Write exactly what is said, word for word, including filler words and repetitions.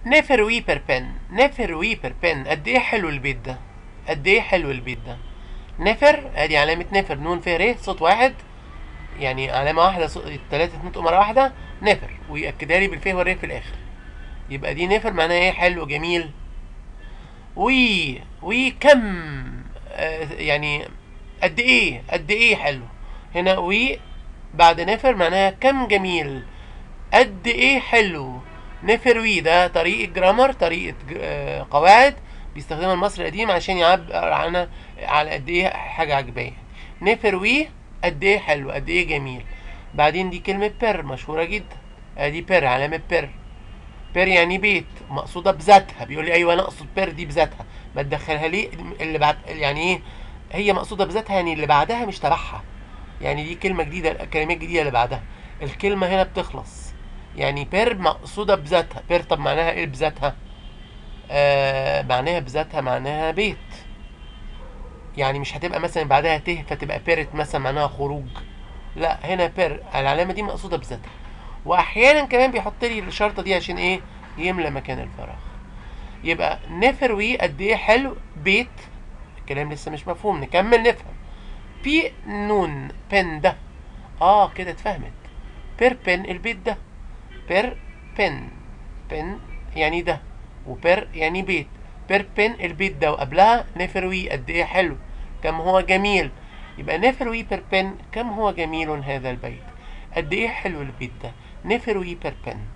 نفر وي بير بن، نفر وي بير بن. قد ايه حلو البيت ده، قد ايه حلو البيت ده. نفر ادي علامة نفر، نون ف ر صوت واحد، يعني علامة واحدة، التلاتة نطقوا مرة واحدة، نفر، ويأكدها لي بالف والر في الآخر. يبقى دي نفر معناها ايه؟ حلو جميل. وي وي كم، آه يعني قد ايه، قد ايه حلو. هنا وي بعد نفر معناها كم جميل، قد ايه حلو. نفر وي ده طريقة جرامر، طريقة آه قواعد بيستخدمها المصري القديم عشان يعبر عنها على قد ايه حاجة عجباه. نفر وي قد ايه حلو، قد ايه جميل. بعدين دي كلمة بير مشهورة جدا، ادي بير علامة بير. بير يعني بيت، مقصودة بذاتها. بيقول لي ايوه انا اقصد بير دي بذاتها، ما تدخلها ليه اللي بعد، يعني ايه هي مقصودة بذاتها؟ يعني اللي بعدها مش تبعها، يعني دي كلمة جديدة، الكلمات الجديدة اللي بعدها. الكلمة هنا بتخلص، يعني بير مقصودة بذاتها. بير طب معناها ايه بذاتها؟ آه معناها بذاتها معناها بيت، يعني مش هتبقى مثلا بعدها ت فتبقى بيرت مثلا معناها خروج، لا هنا بير العلامة دي مقصودة بذاتها. واحيانا كمان بيحط لي الشرطة دي عشان ايه؟ يملى مكان الفراغ. يبقى نفر وي قد ايه حلو بيت. الكلام لسه مش مفهوم، نكمل نفهم. في نون بن ده، اه كده اتفهمت. بير بن البيت ده، بير بن، بن يعني ده، وبير يعني بيت. بير بن البيت ده، وقبلها نفروي قد ايه حلو، كم هو جميل. يبقى نفروي بير بن كم هو جميل هذا البيت، قد ايه حلو البيت ده. نفروي بير بن.